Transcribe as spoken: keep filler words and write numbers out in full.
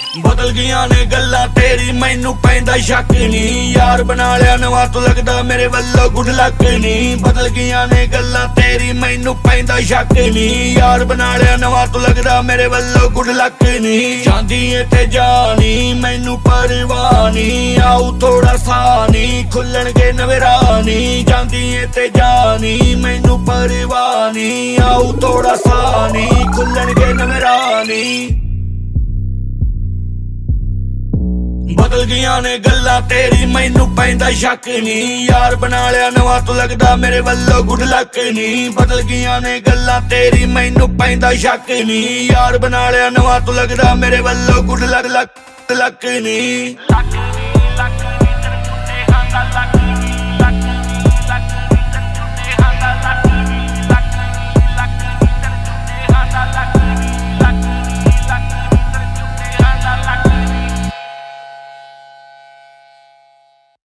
बदल गईयां ने गल्लां तेरी मैनू पैंदा शक नहीं। यार बना लिया नवा तू लगदा मेरे वल्लों गुड लक नहीं। बदल गईयां ने गल्लां तेरी मैनू पैंदा शक नहीं। यार बना लिया नवा तू लगदा मेरे वल्लों गुड लक नहीं। जांदी ए ते जानी मैनू परवाह नहीं। आऊ थोड़ा सानी खुलणगे नवे रानी। जांदी ए ते जानी मैनू परवाह नहीं। आऊ थोड़ा सानी खुलणगे नवे रानी। बदल गईयां ने गल्लां तेरी मैनू पैंदा शक नहीं। यार बना लिया नवा तू लगदा मेरे वल्लों गुड लक नहीं। बदल गईयां ने गल्लां तेरी मैनू पैंदा शक नहीं। यार बना लिया नवा तू लगदा मेरे वल्लों गुड लक लक लक नहीं।